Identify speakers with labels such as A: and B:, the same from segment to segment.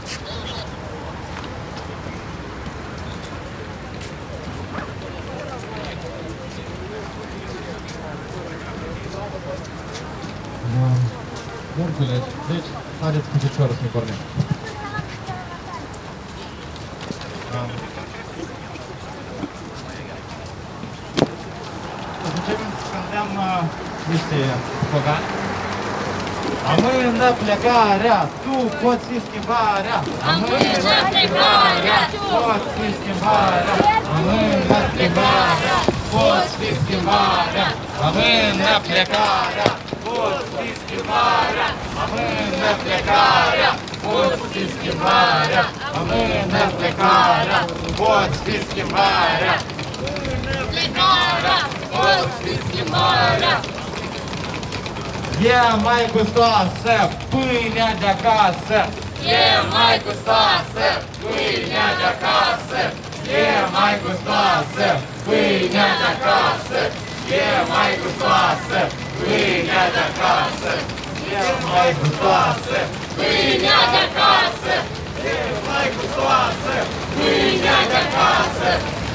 A: Bun, colegi. Deci, haideți cu piciorul să ne pornim. Să zicem să cântăm niște slogani. Amână plecarea, tu poți fi schimbarea.
B: Amână plecarea, tu
A: poți fi schimbarea. Amână plecarea, poți fi schimbarea. Amână plecarea, poți fi schimbarea. Amână plecarea, poți fi schimbarea. Amână plecarea, poți fi schimbarea.
B: plecarea, poți fi schimbarea.
A: E mai gustoasă pâinea de acasă.
B: E mai gustoasă pâinea de acasă.
A: E mai gustoasă pâinea de acasă. E mai gustoasă pâinea de acasă. E mai gustoasă
B: Pâinea de acasă.
A: E mai gustoasă
B: Pâinea de acasă.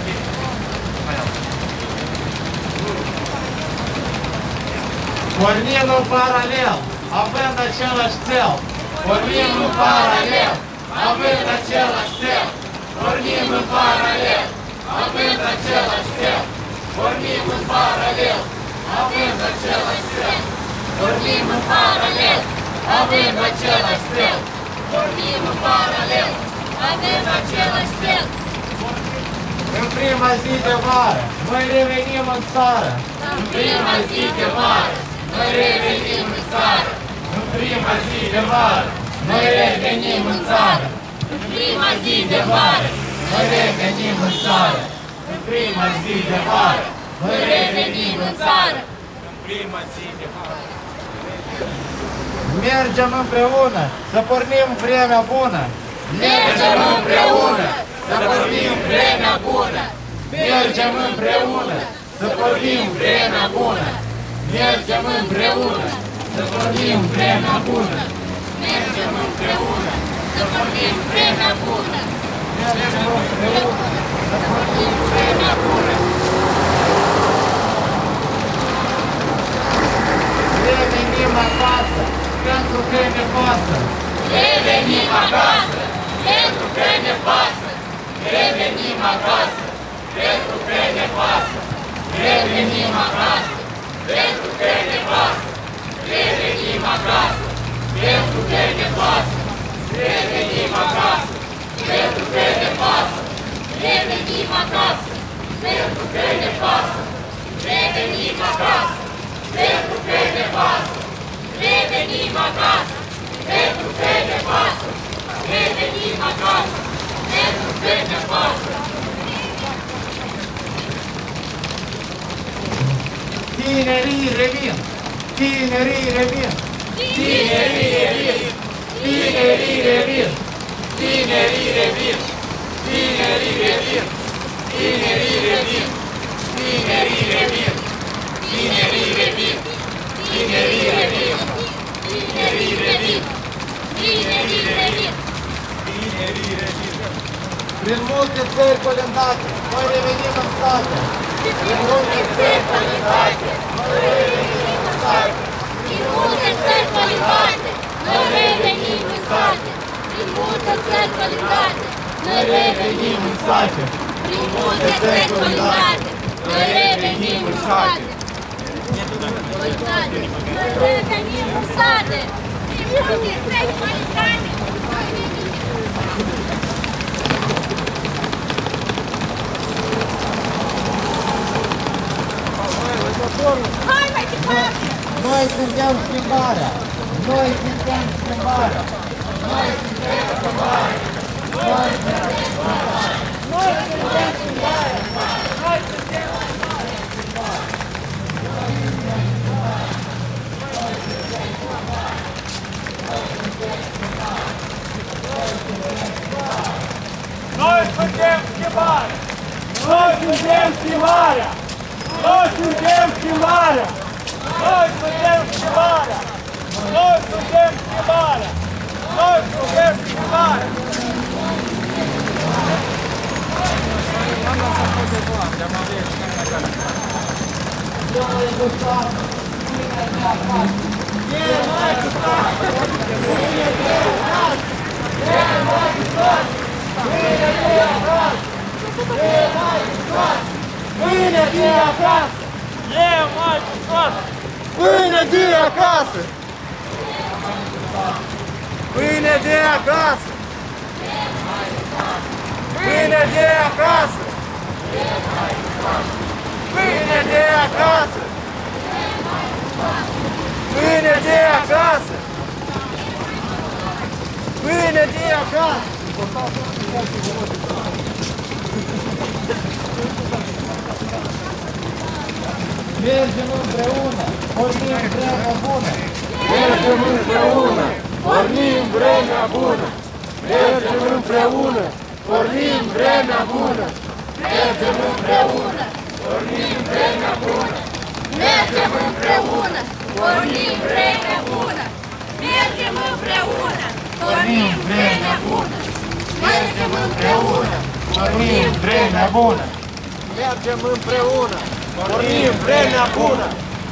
A: Pornim în paralel, având același cel. Pornim în paralel, având același cel. Pornim în paralel, având același cel. Pornim în paralel, având același cel.
B: Pornim în paralel, avem același cel. Pornim în paralel, avem același cel.
A: În prima zi de vară, noi revenim în țară.
B: În prima zi de vară, noi revenim în țară.
A: În prima zi de vară, noi revenim în țară.
B: În prima zi de vară,
A: Noi revenim în țară. În prima zi de vară,
B: noi revenim în țară.
A: prima zi de vară. Mergem împreună să pornim vremea bună.
B: Mergem împreună
A: să pornim vremea bună. Mergem împreună să pornim vremea bună. Mergem împreună să pornim vremea bună.
B: Mergem împreună să pornim vremea bună.
A: Mergem împreună
B: Să pornim vremea bună.
A: revenim acasă pentru că ne pasă.
B: Revenim acasă, pentru că ne pasă.
A: Revenim acasă pentru că ne pasă.
B: Revenim acasă, pentru că ne pasă.
A: Revenim acasă pentru că ne pasă. Revenim acasă pentru că ne pasă.
B: Revenim acasă, pentru că ne pasă. Revenim acasă, pentru că ne pasă. Revenim acasă, pentru că ne pasă. Revenim acasă, pentru că ne pasă.
A: Tinerii revin! Tinerii revin! Tinerii revin! Tinerii revin! Tinerii revin! Tinerii revin! Tinerii revin! Tinerii revin! Tinerii revin! Tinerii revin!
B: Tinerii revin, tinerii revin.
A: Tinerii revin! Prin multe țări colindate, noi revenim în sate. Prin multe țări colindate, noi revenim în sate.
B: Din multe țări colindate, noi revenim în sate. Din multe țări colindate, noi revenim în sate. Din multe țări colindate, noi revenim în sate. Noi revenim în sate. Din multe țări colindate, noi revenim Hai mai departe!
A: Noi suntem schimbarea! Noi suntem schimbarea!
B: Noi suntem schimbarea! Noi suntem schimbarea! Noi suntem schimbarea! Noi suntem
C: Noi suntem schimbarea! Noi suntem schimbarea! Noi suntem schimbarea! Noi suntem schimbarea! Noi suntem schimbarea! Noi suntem schimbarea! Pâine de acasă! Pâine de acasă! Pâine de acasă! Pâine de acasă! Pâine de acasă! Pâine de acasă!
A: Mergem împreună, pornim vremea bună!
C: Mergem împreună, pornim vremea bună! Mergem împreună, pornim vremea bună! Mergem împreună, pornim vremea bună!
B: Mergem împreună, pornim vremea bună! Mergem împreună, pornim vremea bună! Mergem împreună,
A: Pornim vremea bună!
C: Mergem împreună, pornim vremea bună!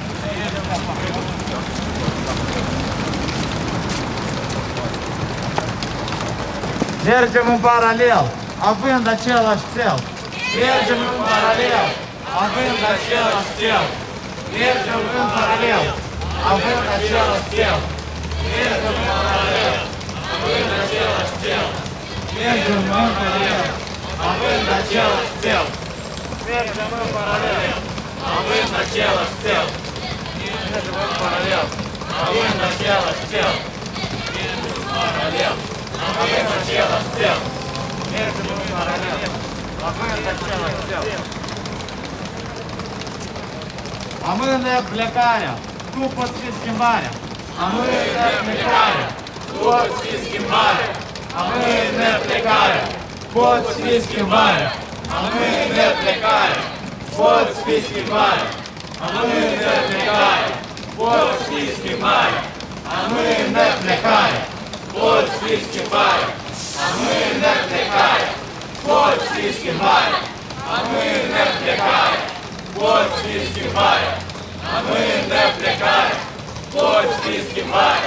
A: Mergem în paralel, având același cel. Mergem în paralel, având același cel. Mergem în paralel, având același cel. Mergem în paralel, având același cel. Mergem în paralel, având același cel. Mergem în paralel, având același cel. Mergem în paralel, având același cel. Mergem în paralel, având același cel. Mergem în paralel, având același cel. Amână plecarea, tu poți fi schimbarea. Amână plecarea, tu poți fi schimbarea. Amână plecarea, poți fi schimbarea. Amână plecarea, poți fi schimbarea. Amână plecarea, poți fi schimbarea. Amână plecarea, poți fi schimbarea. Amână plecarea, poți fi schimbarea. Amână plecarea, poți fi schimbarea. Amână plecarea, poți fi schimbarea.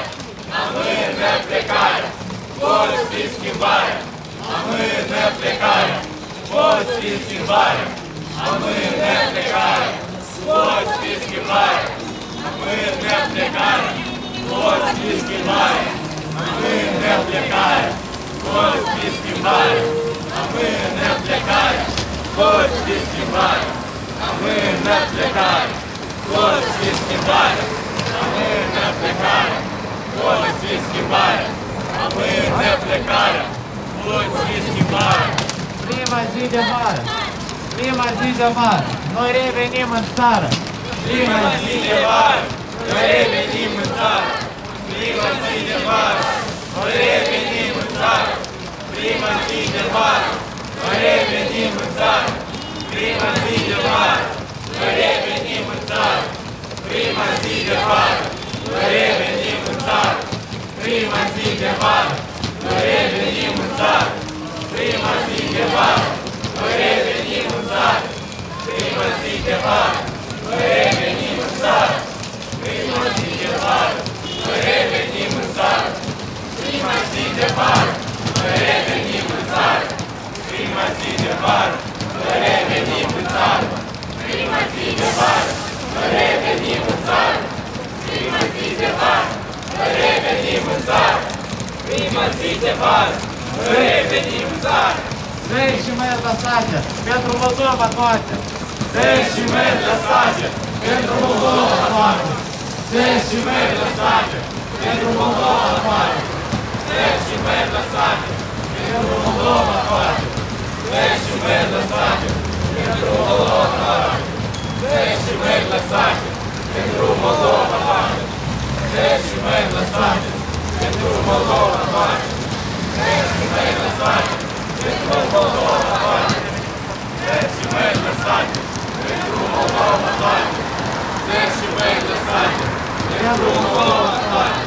A: Amână plecarea, poți fi schimbarea. Amână plecarea, poți fi schimbarea. Amână plecarea, poți fi schimbarea. Amână plecarea, poți fi schimbarea. Amână plecarea, poți fi schimbarea. Amână plecarea, poți fi schimbarea. Amână plecarea, poți fi schimbarea. Amână plecarea, poți fi schimbarea. Amână plecarea, poți fi schimbarea. Prima zi de vară, prima zi de vară, noi revenim în țară. Prima zi de vară, noi revenim în țară. Prima zi de vară, noi revenim în țară. Prima zi de vară, noi revenim în țară. Prima zi de vară, noi revenim în țară. Prima zi de vară, noi revenim în țară. Prima zi de vară, noi revenim în țară. Prima zi de vară, noi revenim în țară. Prima zi de vară, noi revenim în țară. Prima zi de vară, noi revenim în țară. Prima zi de vară, noi revenim în țară. Prima zi de vară, noi revenim în țară. Prima zi de vară, noi revenim în țară. Prima zi de vară, noi revenim în țară. Prima zi de vară, noi revenim în țară. Zăi și merg la sate, pentru Moldova toate. Zăi și merg la sate, pentru Moldova toate. Zăi și merg la sate, pentru Moldova toate. Zăi și merg la sate, pentru Moldova toate. Zăi și merg la sate, pentru Moldova toate. Zăi și merg la sate, pentru Moldova toate. Zăi și merg la sate, pentru Moldova toate. Zăi și merg la sate, pentru Moldova toate. Zăi și merg la sate, pentru Moldova toate. Zăi și merg la sate, pentru Moldova toate.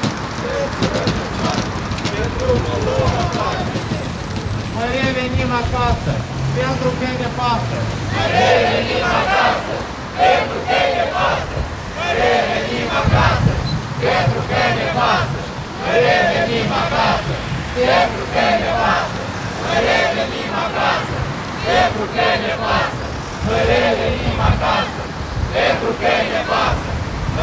A: Pentru Moldova toate. Noi revenim acasă, pentru că ne pasă. Noi revenim acasă, pentru că ne pasă. Noi revenim acasă, pentru că ne pasă. Noi revenim acasă, pentru că ne pasă. Noi revenim acasă, pentru că ne pasă. Noi revenim acasă, pentru că ne pasă.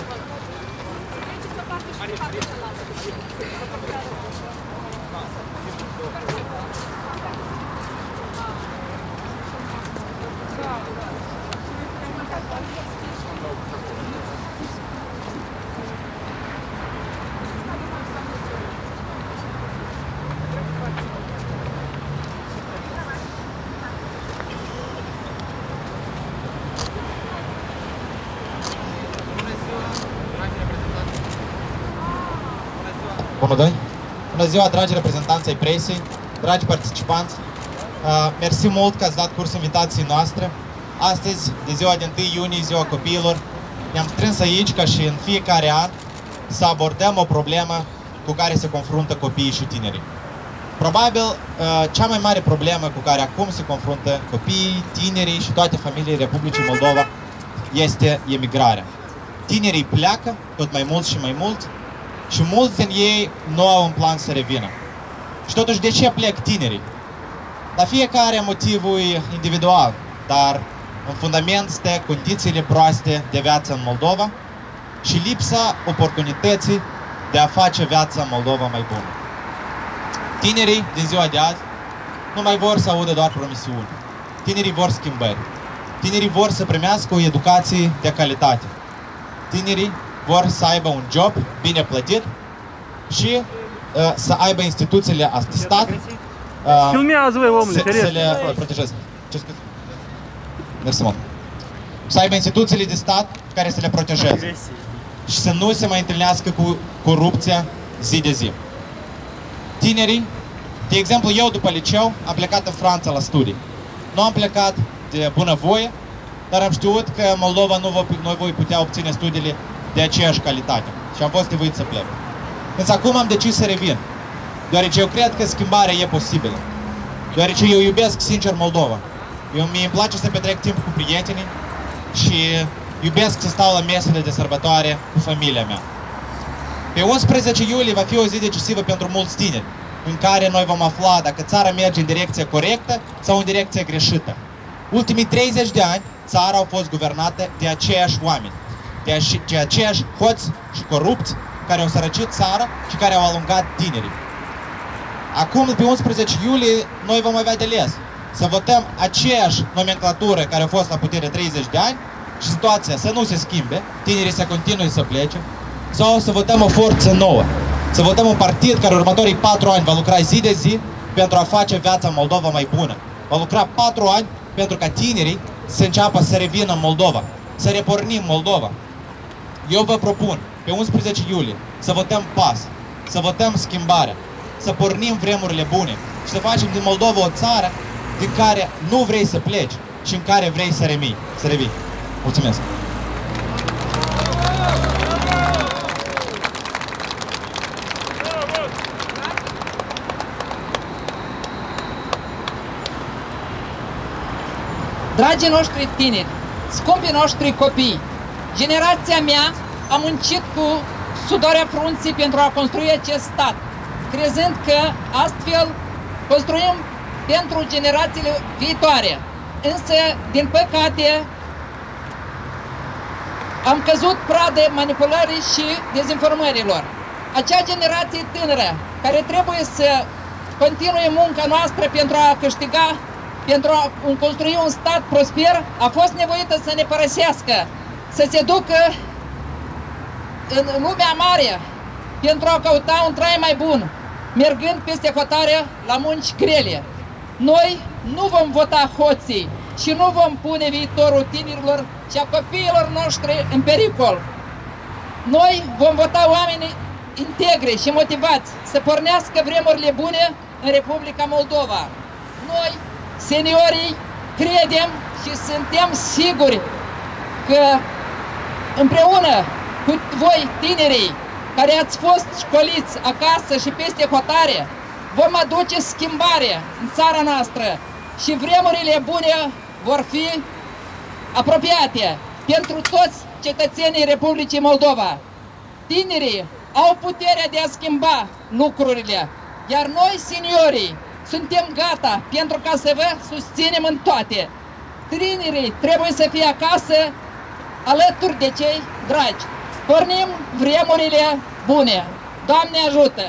C: numărul 2. Bună ziua, dragi reprezentanți ai presei, dragi participanți. Mersi mult că ați dat curs invitației noastre. Astăzi, de ziua de 1 iunie, ziua copiilor, ne-am strâns aici ca și în fiecare an să abordăm o problemă cu care se confruntă copiii și tinerii. Probabil, cea mai mare problemă cu care acum se confruntă copiii, tinerii și toate familiile Republicii Moldova este emigrarea. Tinerii pleacă tot mai mult și mai mult și mulți din ei nu au în plan să revină. Și totuși, de ce plec tinerii? La fiecare motivul e individual, dar în fundament stă condițiile proaste de viață în Moldova și lipsa oportunității de a face viața în Moldova mai bună. Tinerii din ziua de azi nu mai vor să audă doar promisiuni. Tinerii vor schimbări. Tinerii vor să primească o educație de calitate. Tinerii vor să aibă un job bine plătit și să aibă instituțiile de stat să le protejeze. Mersi mult. Să aibă instituțiile de stat care să le protejeze și să nu se mai întâlnească cu corupția zi de zi. Tinerii, de exemplu, eu după liceu am plecat în Franța la studii. Nu am plecat de bunăvoie, dar am știut că în Moldova nu voi putea obține studiile de aceeași calitate și am fost nevoit să plec. Însă acum am decis să revin, deoarece eu cred că schimbarea e posibilă, deoarece eu iubesc sincer Moldova. Mie îmi place să petrec timp cu prietenii și iubesc să stau la mesele de sărbătoare cu familia mea. Pe 11 iulie va fi o zi decisivă pentru mulți tineri, în care noi vom afla dacă țara merge în direcția corectă sau în direcția greșită. Ultimii 30 de ani, țara a fost guvernată de aceiași oameni, de aceiași hoți și corupți care au sărăcit țara și care au alungat tinerii. Acum, pe 11 iulie, noi vom avea de ales să votăm aceeași nomenclatură care a fost la putere 30 de ani și situația să nu se schimbe, tinerii să continue să plece, sau să votăm o forță nouă, să votăm un partid care următorii 4 ani va lucra zi de zi pentru a face viața în Moldova mai bună. Va lucra 4 ani pentru ca tinerii să înceapă să revină în Moldova, să repornim Moldova. Eu vă propun, pe 11 iulie, să votăm PAS, să votăm schimbarea, să pornim vremurile bune și să facem din Moldova o țară din care nu vrei să pleci și în care vrei să revii. Mulțumesc!
D: Dragii noștri tineri, scumpii noștri copii, generația mea a muncit cu sudoarea frunții pentru a construi acest stat, crezând că astfel construim pentru generațiile viitoare. Însă, din păcate, am căzut pradă manipulării și dezinformărilor. Acea generație tânără care trebuie să continue munca noastră pentru a câștiga, pentru a construi un stat prosper, a fost nevoită să ne părăsească, să se ducă în lumea mare pentru a căuta un trai mai bun, mergând peste hotare la munci grele. Noi nu vom vota hoții și nu vom pune viitorul tinerilor și a copiilor noștri în pericol. Noi vom vota oameni integri și motivați să pornească vremurile bune în Republica Moldova. Noi, seniorii, credem și suntem siguri că împreună cu voi, tinerii, care ați fost școliți acasă și peste hotare, vom aduce schimbare în țara noastră și vremurile bune vor fi apropiate pentru toți cetățenii Republicii Moldova. Tinerii au puterea de a schimba lucrurile, iar noi, seniorii, suntem gata pentru ca să vă susținem în toate. Tinerii trebuie să fie acasă alături de cei dragi. Pornim vremurile bune. Doamne ajută!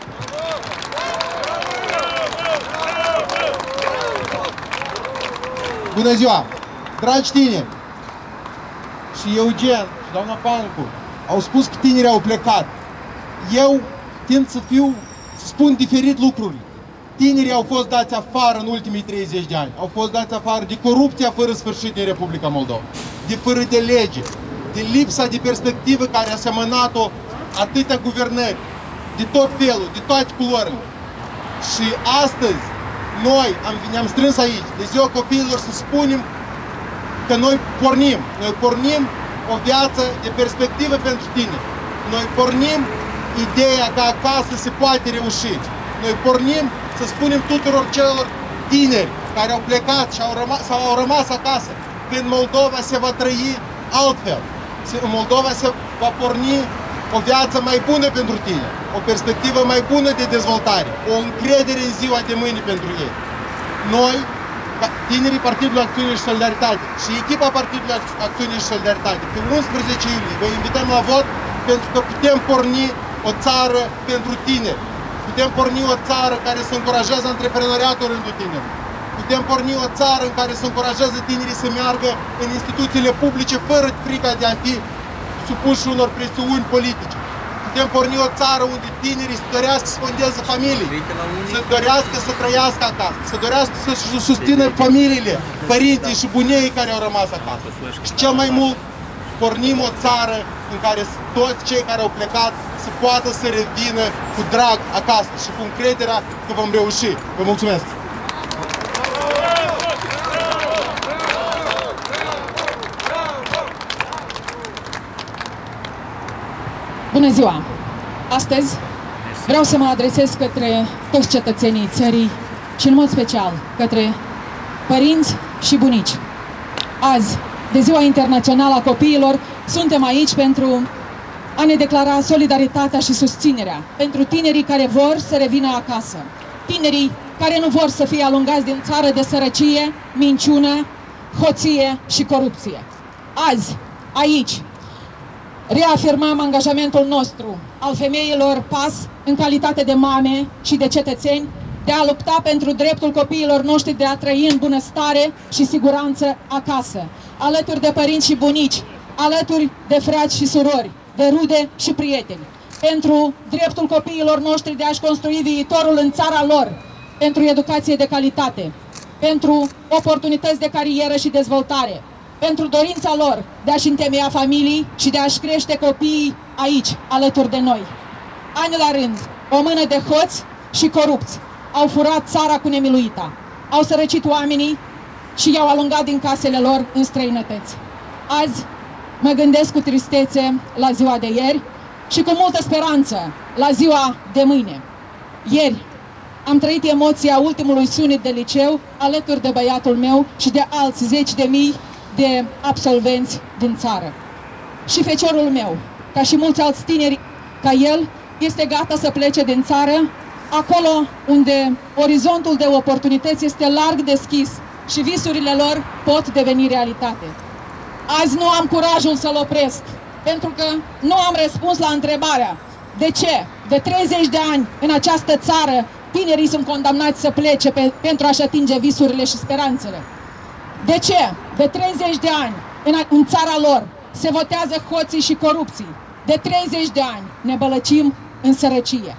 E: Bună ziua! Dragi tineri! Și Eugen și doamna Pancu au spus că tinerii au plecat. Eu tind să spun diferit lucruri. Tinerii au fost dați afară în ultimii 30 de ani. Au fost dați afară de corupția fără sfârșit din Republica Moldova, de fără de lege, de lipsa de perspectivă care a semănat-o atâtea guvernări. de tot felul, de toate culorile. Și astăzi, noi ne-am strâns aici, de Ziua Copiilor, să spunem că noi pornim o viață de perspectivă pentru tine. Noi pornim ideea că acasă se poate reuși. Noi pornim să spunem tuturor celor tineri care au plecat sau au rămas acasă, că în Moldova se va trăi altfel. În Moldova se va porni o viață mai bună pentru tine, o perspectivă mai bună de dezvoltare, o încredere în ziua de mâine pentru ei. Noi, tinerii Partidului Acțiune și Solidaritate și echipa Partidului Acțiune și Solidaritate, pe 11 iulie vă invităm la vot, pentru că putem porni o țară pentru tineri. Putem porni o țară care să încurajează antreprenoriatul în rândul tinerilor. Putem porni o țară în care să încurajează tinerii să meargă în instituțiile publice fără frica de a fi supuși unor presiuni politice. Putem porni o țară unde tinerii să dorească să fondeze familii, să dorească să trăiască acasă, să dorească să susțină familiile, părinții și bunii care au rămas acasă. Și cel mai mult, pornim o țară în care toți cei care au plecat să poată să revină cu drag acasă și cu încrederea că vom reuși. Vă mulțumesc!
F: Bună ziua! Astăzi vreau să mă adresez către toți cetățenii țării și în mod special către părinți și bunici. Azi, de Ziua Internațională a Copiilor, suntem aici pentru a ne declara solidaritatea și susținerea pentru tinerii care vor să revină acasă. Tinerii care nu vor să fie alungați din țară de sărăcie, minciună, hoție și corupție. Azi, aici, reafirmăm angajamentul nostru al femeilor PAS în calitate de mame și de cetățeni de a lupta pentru dreptul copiilor noștri de a trăi în bunăstare și siguranță acasă, alături de părinți și bunici, alături de frați și surori, de rude și prieteni, pentru dreptul copiilor noștri de a-și construi viitorul în țara lor, pentru educație de calitate, pentru oportunități de carieră și dezvoltare, pentru dorința lor de a-și întemeia familii și de a-și crește copiii aici, alături de noi. Ani la rând, o mână de hoți și corupți au furat țara cu nemiluita, au sărăcit oamenii și i-au alungat din casele lor în străinătăți. Azi mă gândesc cu tristețe la ziua de ieri și cu multă speranță la ziua de mâine. Ieri am trăit emoția ultimului sunet de liceu alături de băiatul meu și de alți 10.000 de absolvenți din țară. Și feciorul meu, ca și mulți alți tineri ca el, este gata să plece din țară, acolo unde orizontul de oportunități este larg deschis și visurile lor pot deveni realitate. Azi nu am curajul să-l opresc, pentru că nu am răspuns la întrebarea de ce, de 30 de ani în această țară, tinerii sunt condamnați să plece pentru a-și atinge visurile și speranțele. De ce, de 30 de ani în țara lor se votează hoții și corupții? De 30 de ani ne bălăcim în sărăcie.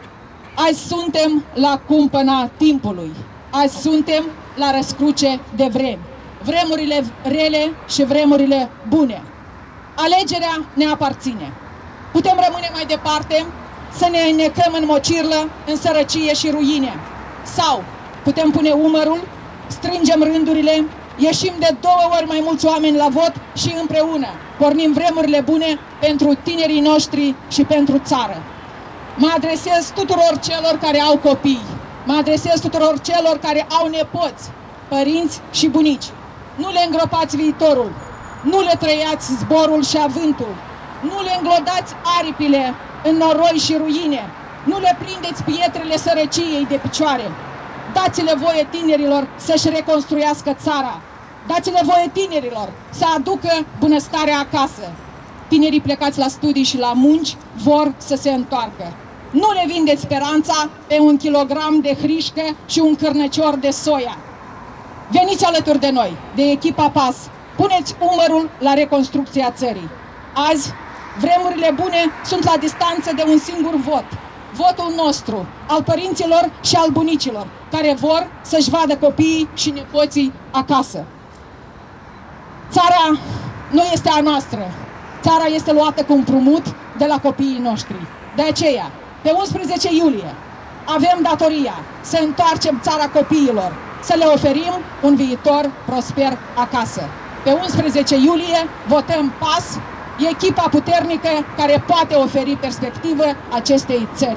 F: Azi suntem la cumpăna timpului. Azi suntem la răscruce de vremi. Vremurile rele și vremurile bune. Alegerea ne aparține. Putem rămâne mai departe să ne înnecăm în mocirlă, în sărăcie și ruine. Sau putem pune umărul, strângem rândurile, ieșim de 2 ori mai mulți oameni la vot și împreună pornim vremurile bune pentru tinerii noștri și pentru țară. Mă adresez tuturor celor care au copii, mă adresez tuturor celor care au nepoți, părinți și bunici. Nu le îngropați viitorul, nu le trăiați zborul și avântul, nu le înglodați aripile în noroi și ruine, nu le prindeți pietrele sărăciei de picioare. Dați-le voie tinerilor să-și reconstruiască țara. Dați-le voie tinerilor să aducă bunăstarea acasă. Tinerii plecați la studii și la munci vor să se întoarcă. Nu le vindeți speranța pe 1 kilogram de hrișcă și un cârnăcior de soia. Veniți alături de noi, de echipa PAS. Puneți umărul la reconstrucția țării. Azi, vremurile bune sunt la distanță de un singur vot. Votul nostru, al părinților și al bunicilor, care vor să-și vadă copiii și nepoții acasă. Țara nu este a noastră. Țara este luată cu împrumut de la copiii noștri. De aceea, Pe 11 iulie avem datoria să întoarcem țara copiilor, să le oferim un viitor prosper acasă. Pe 11 iulie votăm PAS, echipa puternică care poate oferi perspectivă acestei țări.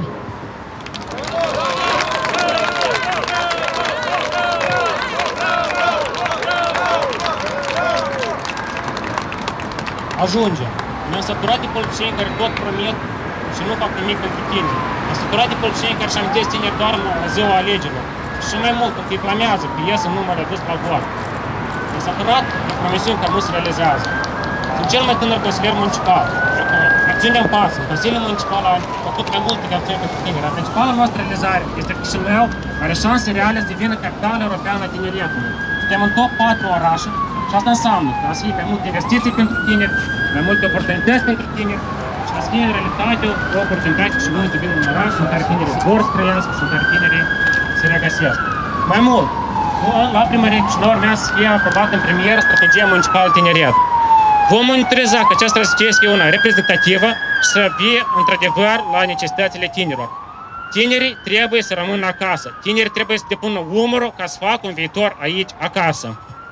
G: Ajunge. Ne-am săturat de politicieni care tot promit și nu fac nimic pentru tine. Ne-am săturat de politicieni care își amintesc tineri doar la ziua alegerilor. Și mai mult, când îi flamează, că ies în număr redus la vot. Ne-am săturat de promisiuni care nu se realizează. Sunt cel mai tânăr consilier municipal. Acțiunea în pasă. Consiliul Municipal a făcut mai multe acțiuni pentru tineri. Principala noastră realizare este că Chișinău are șanse reale să devină capitală europeană a tineretului. Suntem în top 4 orașe și asta înseamnă că să fie mai multe investiții pentru tineri, mai multe oportunități pentru tineri și să fie în realitate o oportunitate și noi să vină în oraș în care tinerii vor să trăiască și în care tinerii se regăsesc. Mai mult, la primărie Chișinău urmează să fie aprobată în premieră strategia municipală tineret. Vom monitoriza că această strategie să fie una reprezentativă și să fie într-adevăr la necesitățile tinerilor. Tinerii trebuie să rămână acasă. Tinerii trebuie să depună umărul ca să facă un viitor aici, acasă.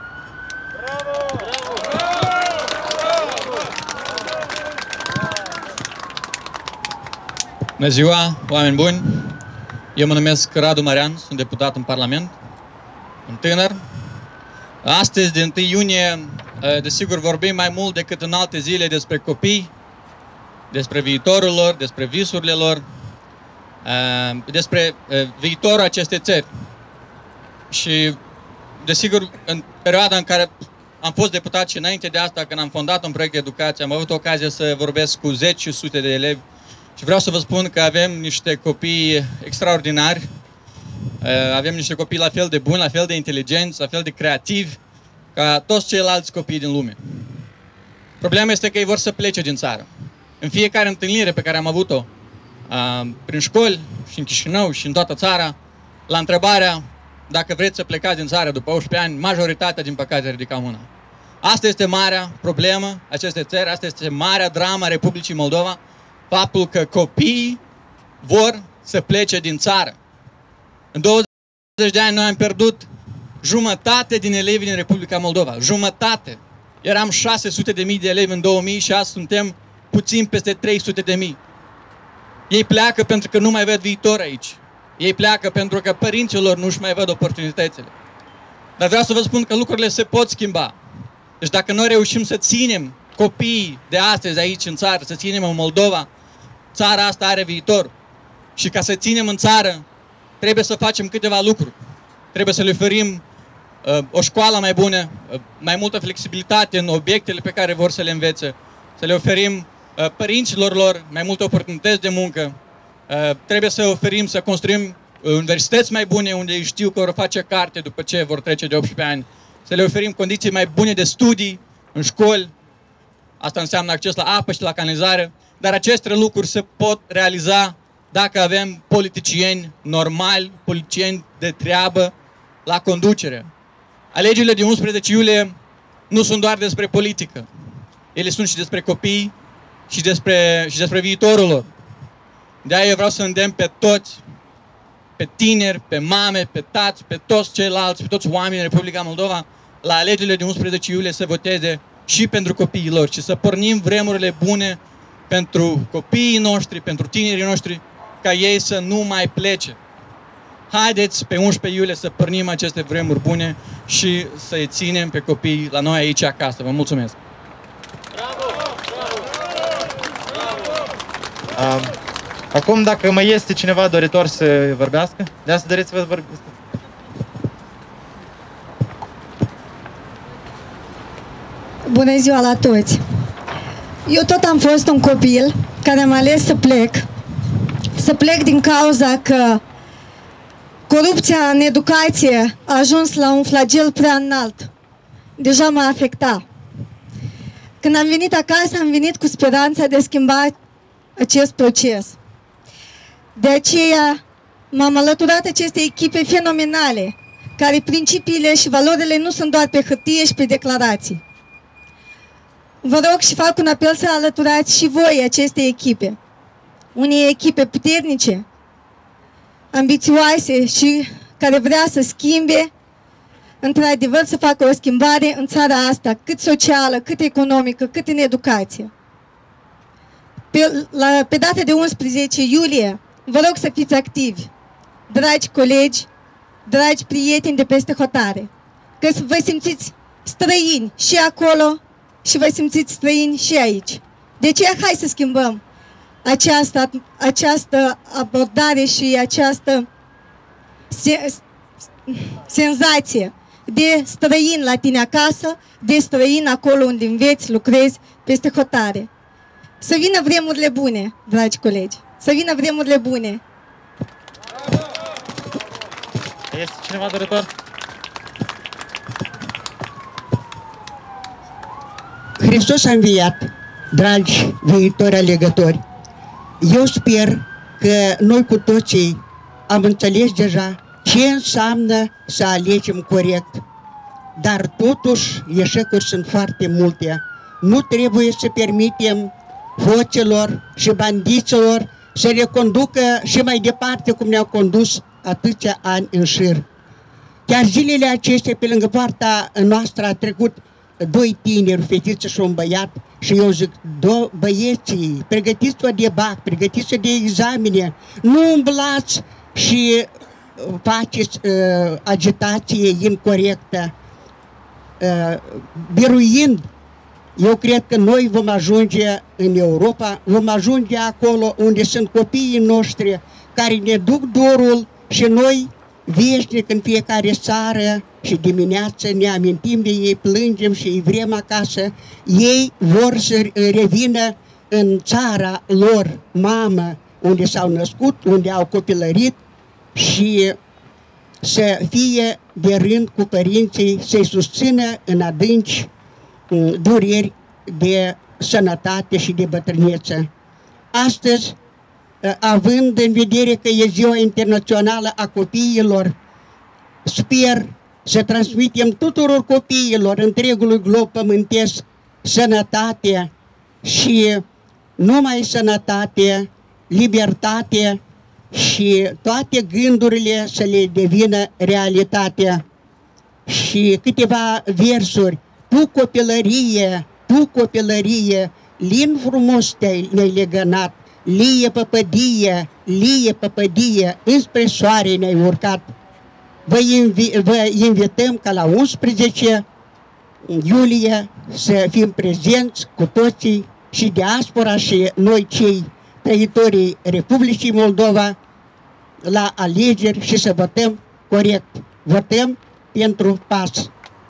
H: Bună ziua, oameni buni! Eu mă numesc Radu Marian, sunt deputat în Parlament, un tânăr. Astăzi, de 1 iunie, desigur vorbim mai mult decât în alte zile despre copii, despre viitorul lor, despre visurile lor, despre viitorul acestei țări. Și, desigur, în perioada în care am fost deputat și înainte de asta, când am fondat un proiect de educație, am avut ocazia să vorbesc cu zeci și sute de elevi și vreau să vă spun că avem niște copii extraordinari, avem niște copii la fel de buni, la fel de inteligenți, la fel de creativi, ca toți ceilalți copii din lume. Problema este că ei vor să plece din țară. În fiecare întâlnire pe care am avut-o, prin școli și în Chișinău și în toată țara, la întrebarea dacă vreți să plecați din țară după 11 ani, majoritatea, din păcate, ridica mâna. Asta este marea problemă acestei țări, asta este marea dramă a Republicii Moldova, faptul că copiii vor să plece din țară. În 20 de ani noi am pierdut jumătate din elevii din Republica Moldova. Jumătate. Eram 600.000 de elevi în 2000 și azi suntem puțin peste 300.000. Ei pleacă pentru că nu mai văd viitor aici. Ei pleacă pentru că părinților nu-și mai văd oportunitățile. Dar vreau să vă spun că lucrurile se pot schimba. Deci dacă noi reușim să ținem copiii de astăzi aici în țară, să ținem în Moldova, țara asta are viitor. Și ca să ținem în țară, trebuie să facem câteva lucruri. Trebuie să le oferim o școală mai bună, mai multă flexibilitate în obiectele pe care vor să le învețe, să le oferim părinților lor mai multe oportunități de muncă, trebuie să oferim, să construim universități mai bune unde ei știu că vor face carte după ce vor trece de 18 ani, să le oferim condiții mai bune de studii în școli, asta înseamnă acces la apă și la canalizare, dar aceste lucruri se pot realiza dacă avem politicieni normali, politicieni de treabă la conducere. Alegerile din 11 iulie nu sunt doar despre politică. Ele sunt și despre copii și despre viitorul lor. De-aia eu vreau să îndemn pe toți, pe tineri, pe mame, pe tați, pe toți ceilalți, pe toți oamenii din Republica Moldova, la alegerile din 11 iulie să voteze și pentru copiii lor și să pornim vremurile bune pentru copiii noștri, pentru tinerii noștri, ca ei să nu mai plece. Haideți pe 11 iulie să pornim aceste vremuri bune și să-i ținem pe copii la noi aici acasă. Vă mulțumesc!
I: Acum, dacă mai este cineva doritor să vorbească, de asta doriți să vă vorbiți.
J: Bună ziua la toți! Eu tot am fost un copil care am ales să plec. Să plec din cauza că corupția în educație a ajuns la un flagel prea înalt. Deja m-a afectat. Când am venit acasă, am venit cu speranța de a schimba acest proces. De aceea m-am alăturat acestei echipe fenomenale, care principiile și valorile nu sunt doar pe hârtie și pe declarații. Vă rog și fac un apel să alăturați și voi acestei echipe. unei echipe puternice, ambițioase și care vrea să schimbe, într-adevăr să facă o schimbare în țara asta, cât socială, cât economică, cât în educație. Pe data de 11 iulie, vă rog să fiți activi, dragi colegi, dragi prieteni de peste hotare, că vă simțiți străini și acolo și vă simțiți străini și aici. De aceea hai să schimbăm această abordare și această senzație de străin la tine acasă, de străin acolo unde înveți, lucrezi, peste hotare. Să vină vremurile bune, dragi colegi, să vină vremurile bune.
I: Este cineva doritor?
K: Hristos a înviat, dragi viitori alegători. Eu sper că noi cu toții am înțeles deja ce înseamnă să alegem corect. Dar totuși eșecuri sunt foarte multe. Nu trebuie să permitem hoților și bandiților să le conducă și mai departe cum ne-au condus atâția ani în șir. Chiar zilele acestea, pe lângă poarta noastră, a trecut 2 tineri, o fetiță și un băiat, și eu zic, băieții, pregătiți-vă de bac, pregătiți-vă de examene, nu umblați și faceți agitație incorrectă, biruind. Eu cred că noi vom ajunge în Europa, vom ajunge acolo unde sunt copiii noștri care ne duc dorul și noi veșnic în fiecare seară și dimineață ne amintim de ei, plângem și îi vrem acasă. Ei vor să revină în țara lor, mamă, unde s-au născut, unde au copilărit și să fie de rând cu părinții, să-i susțină în adânci dureri de sănătate și de bătrânețe. Astăzi, având în vedere că e Ziua Internațională a Copiilor, sper să transmitem tuturor copiilor întregului glob pământesc sănătate și numai sănătate, libertate și toate gândurile să le devină realitate. Și câteva versuri. Tu copilărie, lin frumos ne-ai legănat, lie păpădie, înspre soare ne-ai urcat. Vă invităm ca la 11 iulie să fim prezenți cu toții și diaspora și noi cei trăitorii Republicii Moldova la alegeri și să votăm corect. Votăm pentru PAS.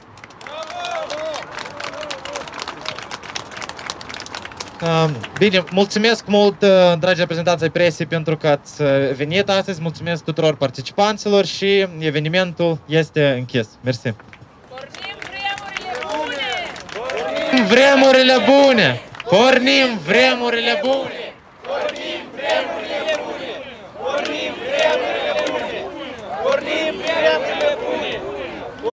I: Bine, mulțumesc mult, dragi reprezentanți ai presei, pentru că ați venit astăzi. Mulțumesc tuturor participanților și evenimentul este închis. Mersi.
L: Pornim vremurile bune!
I: Pornim vremurile bune! Pornim vremurile bune!
L: Pornim vremurile bune! Pornim vremurile bune! Pornim vremurile bune!